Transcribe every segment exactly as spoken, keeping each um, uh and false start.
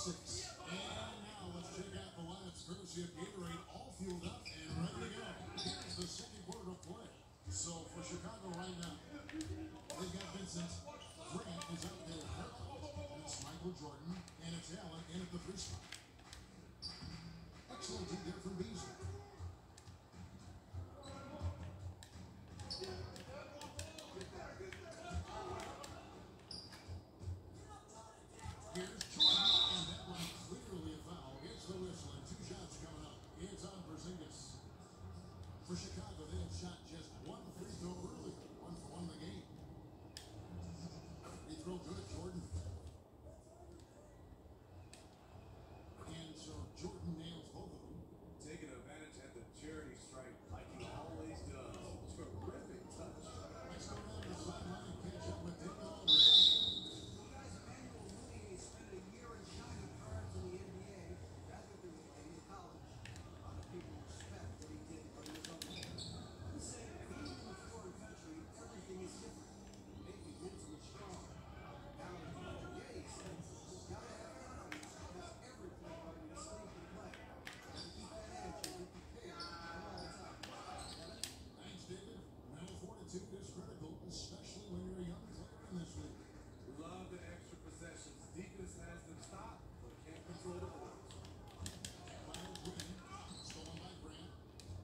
six. And now let's check out the lineups courtesy of Gatorade, all fueled up and ready to go. Here's the second quarter of play. So for Chicago right now, they've got Vincent. Grant is out there. And it's Michael Jordan. And it's Allen in at the three spot. Excellent D there from Beasley. Here's Jordan, and that one clearly a foul. Gets the whistle, and two shots coming up. It's on Porzingis. For Chicago, they have shot just one free throw early. One for one in the game. Free throw good, Jordan. And so Jordan nails both of them. Taking advantage at the charity stripe like he always does. Terrific touch. Let's go down the sideline and catch up with David Aldridge. Is critical, especially when you're a young player in this league. Love the extra possessions. Defense has them stopped, but can't control the ball. Miles Green, stolen by Grant.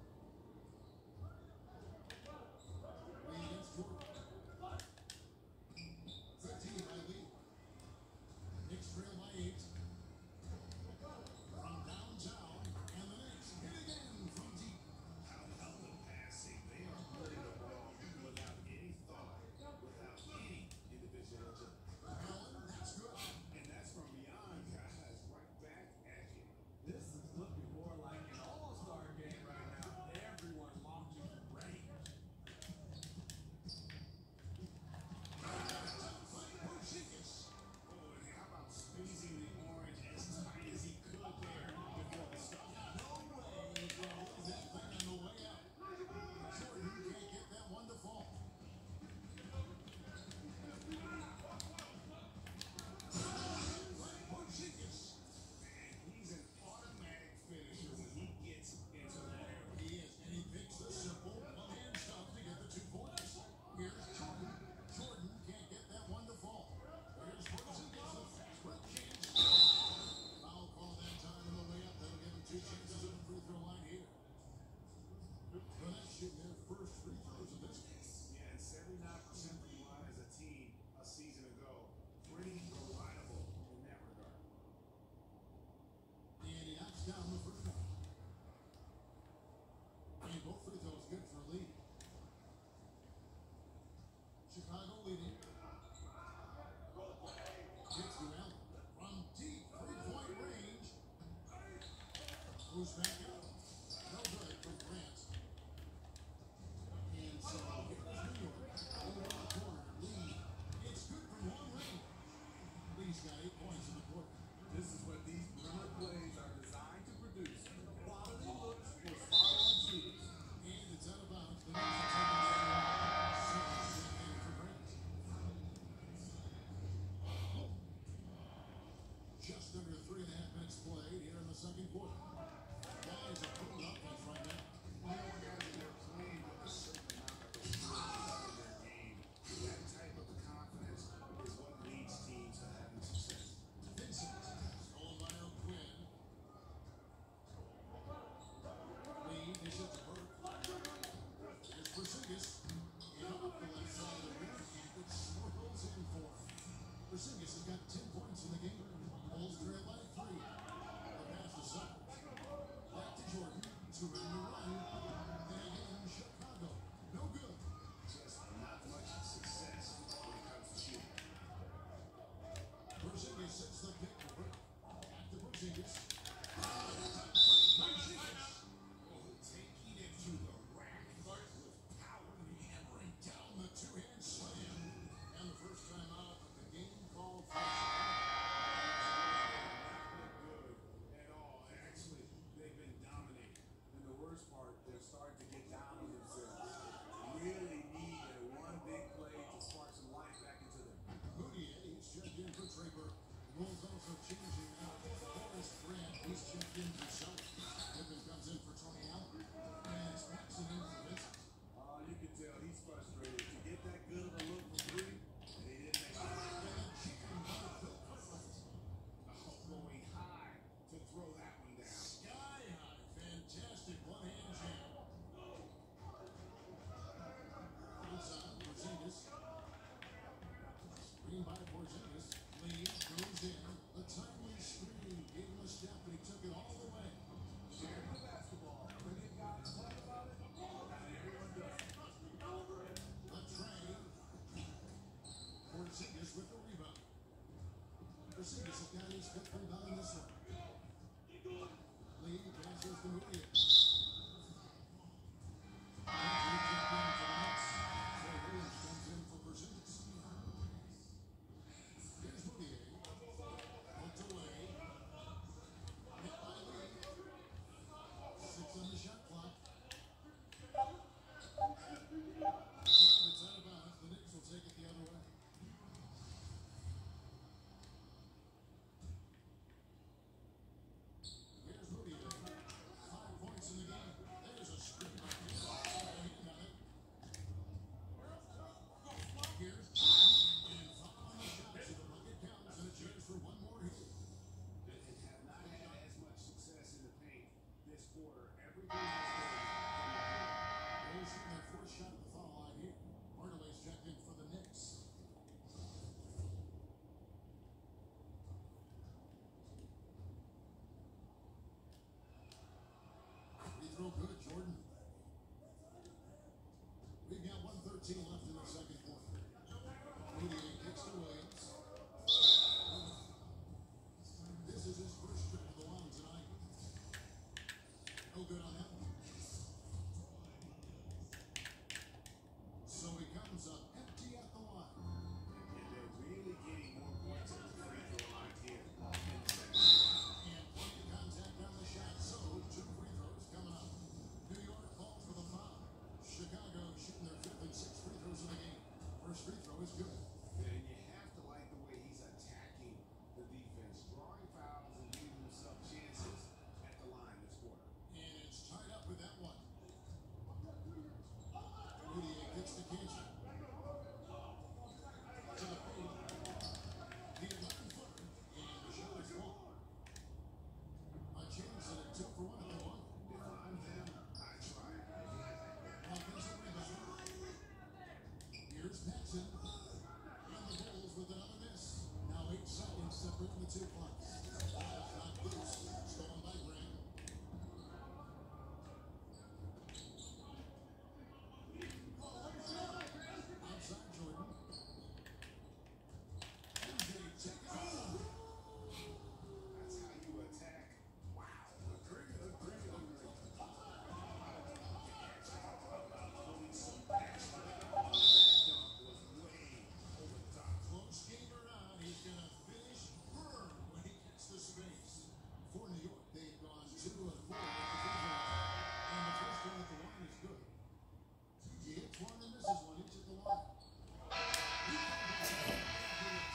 Lee against Jordan. fifteen by Lee. Knicks trail by eight. From downtown, and the Knicks hit again from deep. How about the passing? They are putting the ball without any thought, without any individual judgment. Allen, that's good. And that's from beyond, guys, right back at you. This is looking more like an all-star game right now. Everyone launching from range. Porzingis. Oh, and how about squeezing the orange as tight as he could there before the stop? No way. Well, that thing on the way out. Jordan can't get that one to fall. Porzingis. And he's an automatic finisher when he gets into that area. He is, and he picks the simple one-hand stuff to get the two points. Here's Jordan. Jordan can't get that one to fall. Here's Porzingis, the fast break chance. Foul call that time on the way up. That'll give him two chances at the free throw line here. The Nets shooting their first free throws of this game. Yeah, and seventy-nine percent from the line as a team a season ago. Pretty reliable in that regard. And he knocks down the first one. And both free throws good for Lee. Chicago leading. Gets to Allen. From deep three-point range. Goes back out. No good from Grant. And so here's New York. Over on the corner. Lee. It's good from long range. Lee's got eight points in the quarter. This is what these perimeter plays are designed to produce. Quality looks for follow-on shooters. And it's out of bounds. The Knicks are taking a second straight game for Grant. Just under three and a half minutes played here in the second quarter. Guys are putting offense right now. You know, guys, they're playing with a certain amount of experience in their game. That type of confidence is what leads teams to having success. Vincent, stolen by O'Quinn. Lee dishes to Burke. Here's Porzingis. And up the left side of the rim, and it swirls in for him. Porzingis has got ten points in the game. Bulls trail by three. The pass to Summers. Back to Jordan. Two in the run. And again, Chicago. No good. Just not much success when it comes to shooting. Porzingis sets the pick for Burke. Back to Porzingis. Porzingis. Oh, taking it to the rack with power. Hammering down the two-hand slam. And the first time out of the game called for. Not look good at all. Actually, they've been dominating. And the worst part, they're starting to get down on themselves. Really need a one big play to spark some life back into them. Moutier, he's checked in for Trey Burke. Bulls also changing out Chris Grant, he's checked in for Shelly. Pippen comes in for Tony Allen. And Paxton in for Vincent. Uh, you can tell he's frustrated. To get that good of a look from three, and he didn't make it. And then chicken by Bill Kirkland. Oh, going high to throw that one down. Sky high, fantastic one-hand jam. Inside, Porzingis. Screen by Porzingis. Lee goes in. A timely screen. Gave him a step, but he took it all the way. Sharing the basketball. When you got to talk about it, not everyone does it. A tray. Porzingis with the rebound. Porzingis has got his fifth rebound in this one. Lee passes to Moutier. Anthony checked in for the Nets. Trey Williams comes in for Porzingis. Here's Moutier. Poked away. Hit by Lee. Six on the shot clock. And it's out of bounds. The Knicks will take it the other way. Here's Moutier. Five points in the game. There's a screen by Hill. He got it. Here's Brown. And following the shot, so the bucket counts, and a chance for one more here. And have not had as much success in the paint this quarter. Everything has been Bulls shooting their fourth shot at the foul line here. Hardaway's checked in for the Knicks. Free throw good, Jordan. We've got one thirteen left in the second quarter. Moutier kicks to Williams. This is his first trip to the line tonight. No good on that one. So he comes up empty at the line. And they're really getting more points at the free throw line here. And plenty of contact on the shot, so two free throws coming up. New York calls for the foul. Chicago shooting their fifth and sixth free throws of the game. First free throw is good. And you have to like the way he's attacking the defense, drawing fouls and giving himself chances at the line this quarter. And it's tied up with that one. Moutier gets the catch. To the paint. The eleven footer. And the shot is long. A chance at a two for one at the one. If I'm them, I try. Offensive rebound. Here's Paxson. And the Bulls with another miss. Now eight seconds separating the two clocks. Shot loose. Stolen by Grant. Outside Jordan. M J check it out. That's how you attack. Wow. Agree, agree, agree. Putting some passion. That dunk was way over the top. Close game around. He's going to finish firm when he gets the space. For New York, they've gone two and four at the free throw line. And the first one at the line is good. He hits one and misses one each at the line. He comes back and hits.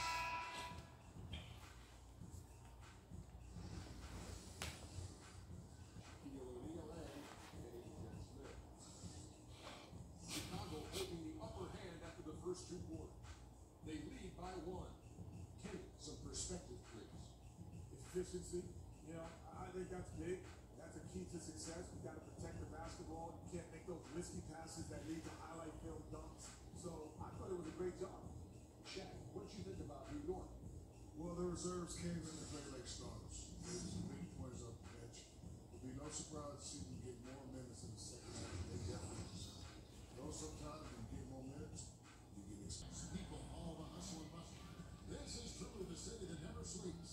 Chicago holding the upper hand after the first two quarters. They lead by one. Kenny, some perspective, please. Efficiency, you know, I think that's big. That's a key to success. We got to protect the basketball. You can't make those risky passes that lead to highlight film dunks. So I thought it was a great job. Shaq, what did you think about New York? Well, the reserves came in to play like starters. There was some big points off the bench. It'll be no surprise to see them get more minutes in the second half. They definitely deserve it. Though sometimes when you get more minutes, you get excited. People, all the hustle and bustle. This is truly the city that never sleeps.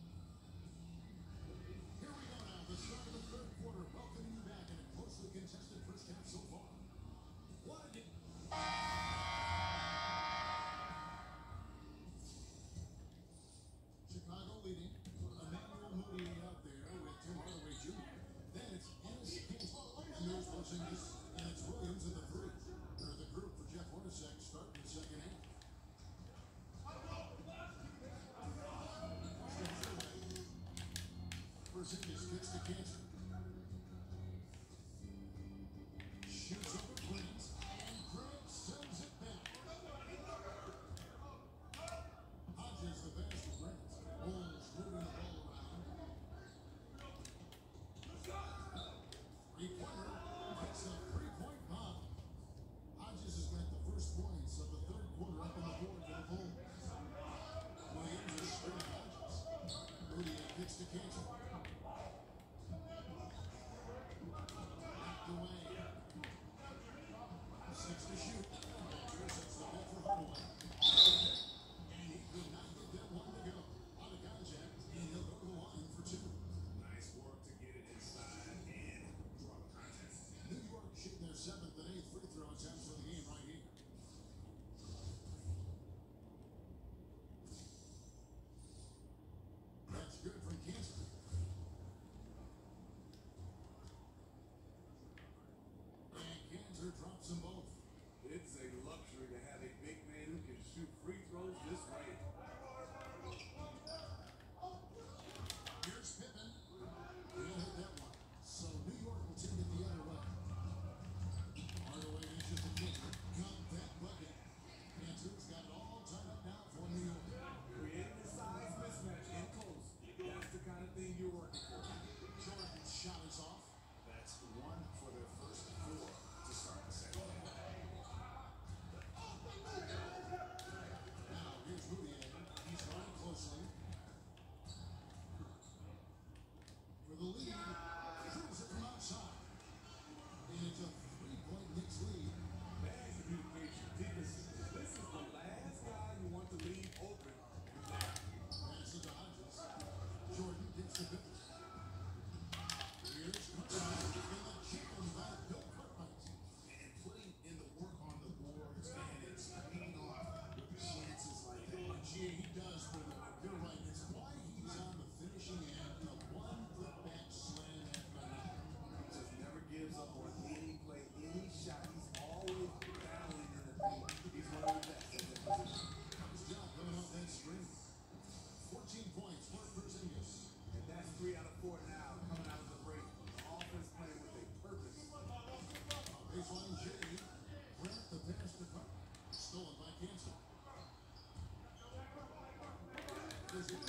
Here we go now, the start of the third quarter, welcoming you back in a closely contested first half so far. What a game. Chicago leading. A man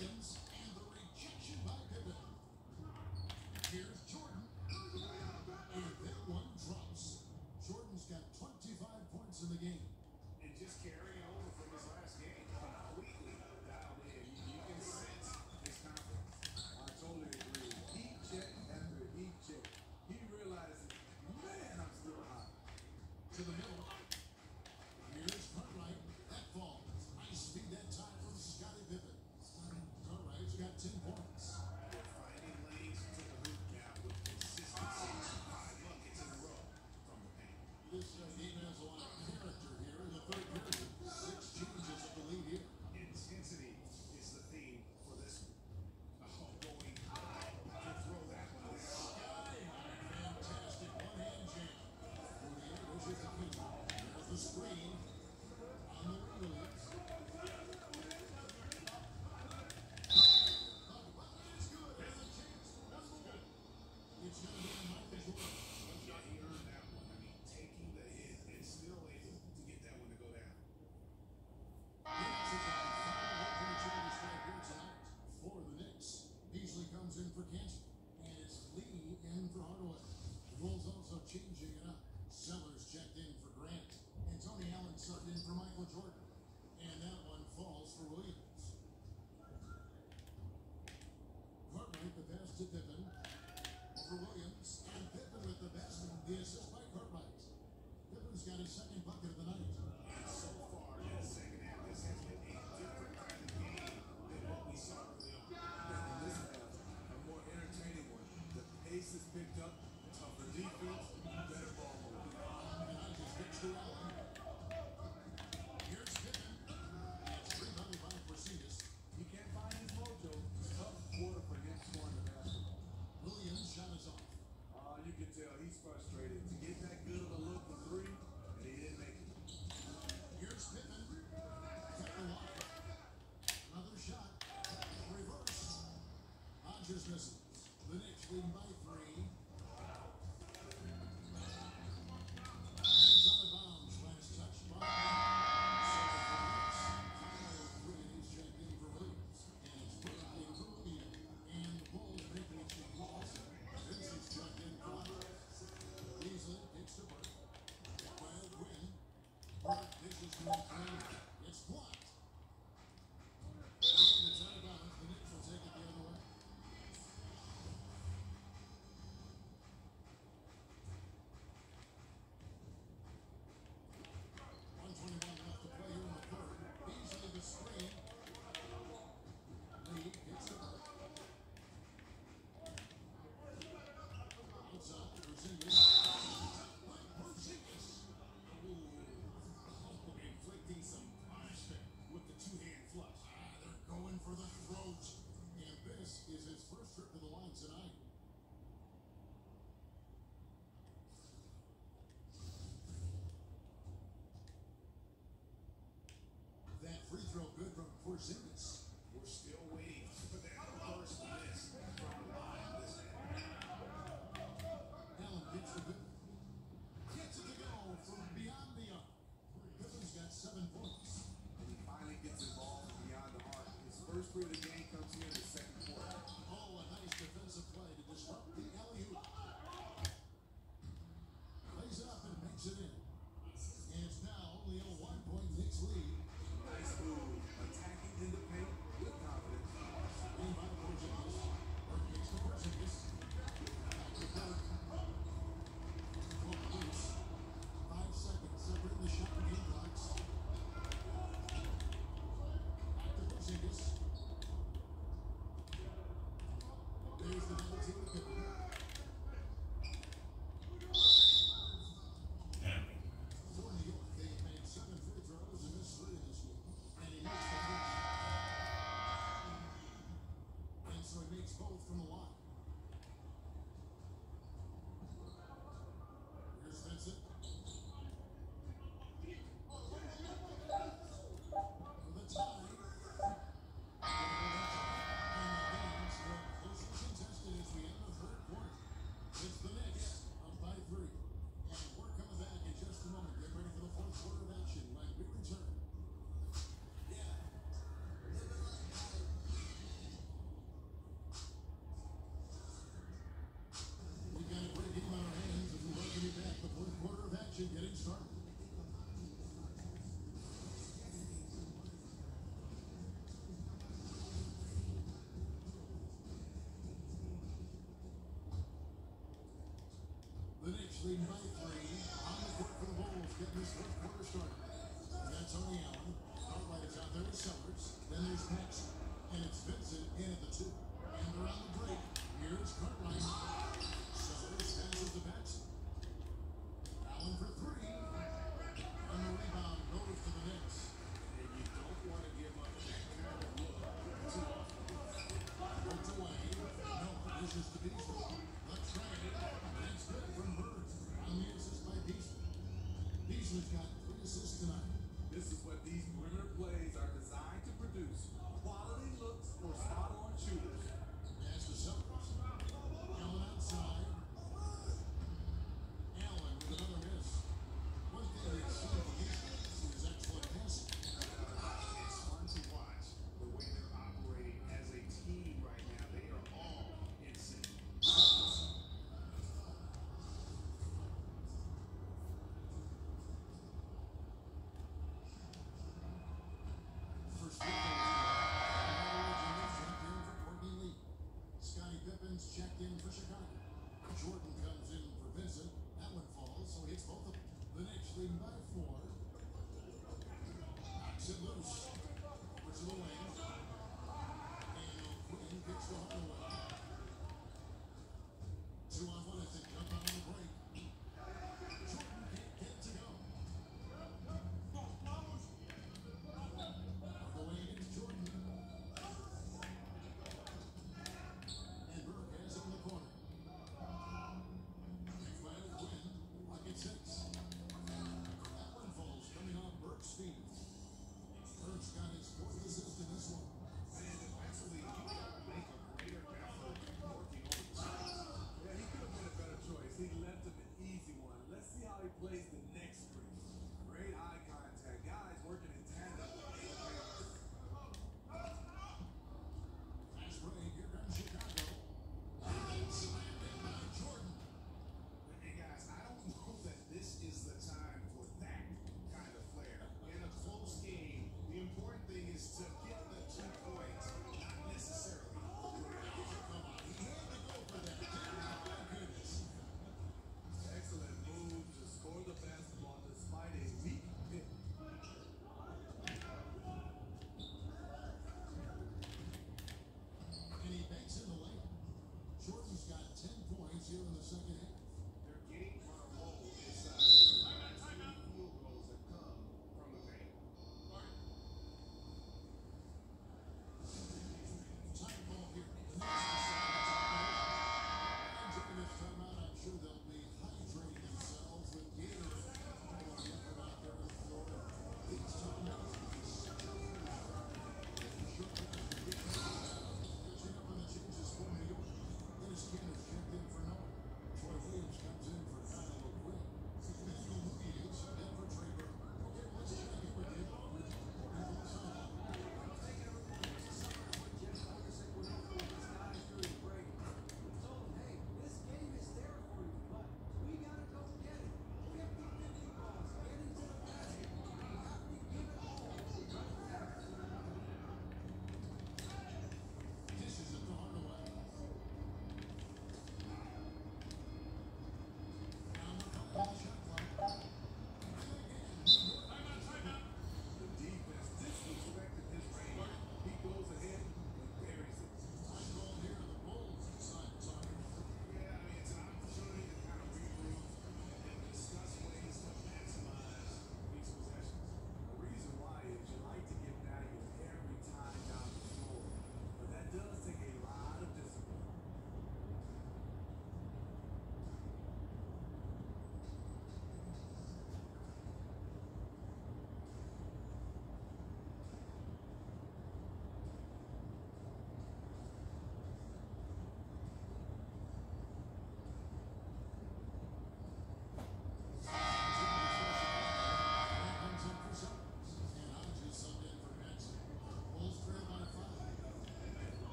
Williams, and the rejection by Pippen. Here's Jordan. And that one drops. Jordan's got twenty-five points in the game. And just carrying over from his last game, completely dialed in. You, you can sense his confidence. I totally agree. Heat check after heat check. He realizes, man, I'm still hot. To the middle. Here's Cartwright. That falls. Nice feed that time from Scottie Pippen. Cartwright's got ten points. They're finding lanes to the hoop now with consistency. Five buckets in a row from the paint. This uh, game has a lot of character here in the third period. Six changes of the lead here. Intensity is the theme for this one. Oh, going high to throw that one there. Fantastic one-hand jam. Fournier pushes the key. There's the screen on the Williams. It's good. There's a chance for one more. It's going to be on Michael Jordan. Yeah, he earned that one. I mean, taking the hit and still able to get that one to go down. Knicks is on final opportunity strike here tonight for the Knicks. Beasley comes in for Cantor, and it's Lee in for Hardaway. The Bulls also changing it up. Sellers checked in for Grant, and Tony Allen subbed in for Michael Jordan. And that one falls for Williams. Cartwright the pass to Pippen. For Williams, and Pippen with the best. The assist by Cartwright. Pippen's got his second bucket of the night. And so far in the second half, this has been a different kind of game than what we saw early on. And this half, a more entertaining one. The pace is picked up, tougher defense, better ball movement. And I just pitched to Allen. Here's Pippen. It's rebounded by Porzingis. He can't find his mojo. Tough quarter for him scoring the basketball. Williams shot is off. Uh, you can tell he's frustrated to get that good of a look for three, and he didn't make it. Here's Pippen. Kept the lock. Another shot. Reverse. Hodges misses. The Knicks lead by three. It's out of bounds. Last touch by. Three is checked in for Williams. And it's put in for Williams. And the Bulls making a change also. This is checked in for Hodges. Beasley kicks to Burke. Wild Gwynn. Burke dishes to McClain. It's blocked. And it's out of bounds. The Knicks will take it the other way. one twenty-one left to play here in the third. Beasley the screen. Lee hits the Burke. Outside, Porzingis. Porzingis. Oh, inflicting some punishment with the two-hand flush. Ah, they're going for the throat. And this is his first trip to the line tonight. That free throw good from Porzingis. We're still waiting for that first miss from the line this half. Allen gets the good. Gets it to go from beyond the arc. Pippen's got seven points. And he finally gets involved beyond the arc. His first free of the game comes here in the second quarter. Oh, a nice defensive play to disrupt the alley-oop. Plays it up and makes it in. And it's now only a one-point Knicks lead. Nice move. Attacking in the paint with confidence. Lead by Porzingis. Burke kicks to Porzingis. Back to Burke. Pulled loose. Five seconds separating the shot and game clocks. Back to Porzingis. There's the double team with Pippen. For New York, they've made seven free throws and missed three this week. And he makes the first. And so he makes both from the line. Here's Vincent. For the tie. And the game's the closest contested as we enter the third quarter. It's the Knicks up by three. And we're coming back in just a moment. Get ready for the fourth quarter of action when we return. leading by three. On the court for the Bulls, getting this fourth quarter started. And that's Tony Allen. Cartwright is out there with Sellers. Then there's Paxson. And it's Vincent in at the two. And around the break, here's Cartwright. Sellers passes to Paxson. Allen for three. And the rebound goes to the Knicks. And you don't want to give up that kind of look too often. Poked away. No, this is to Beasley. Let's try it. That's good from Bird. On the assist by Beasley. Beasley's got three assists tonight. This is what these perimeter plays are designed to produce. Quality looks for spot-on shooters. Pass to Sellers. Allen outside. Allen with another miss. One thing that's seen from Beasley is his excellent passing. It's fun to watch the way they're operating as a team right now. They are all in sync. First free throw is good. Checked in for Courtney Lee. Scottie Pippin's checked in for Chicago.